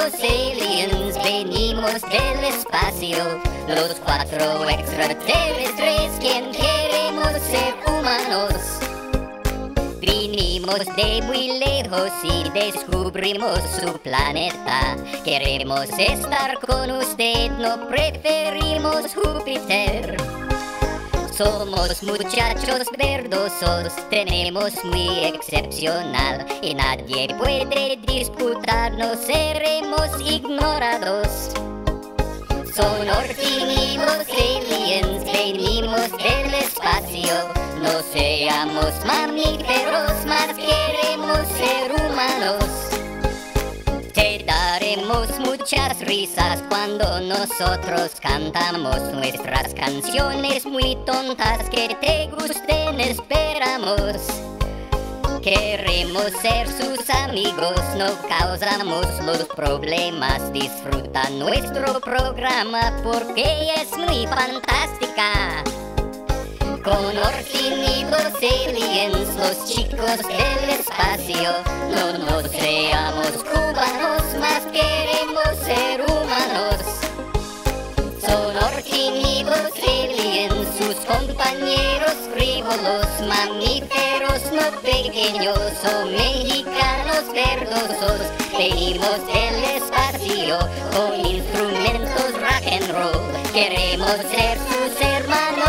venimos aliens, venimos del espacio, los 4 extraterrestres, quien queremos ser humanos. Vinimos de muy lejos y descubrimos su planeta. Queremos estar con usted, no preferimos Júpiter. Somos muchachos verdosos, tenemos muy excepcional y nadie puede disputarnos, seremos ignorados. Sonorfinidos aliens, venimos del espacio, no seamos mamíferos, más queremos ser humanos. Te daremos muchas risas cuando nosotros cantamos nuestras canciones muy tontas que te gusten, esperamos. Queremos ser sus amigos, no causamos los problemas, disfruta nuestro programa porque es muy fantástica. Conordinidos aliens, los chicos del espacio, no nos seamos cubanos, más queremos ser humanos. Sonorfinidos aliens, sus compañeros frívolos, mamíferos no pequeños o mexicanos verdosos, venimos del espacio con instrumentos rock and roll, queremos ser sus hermanos.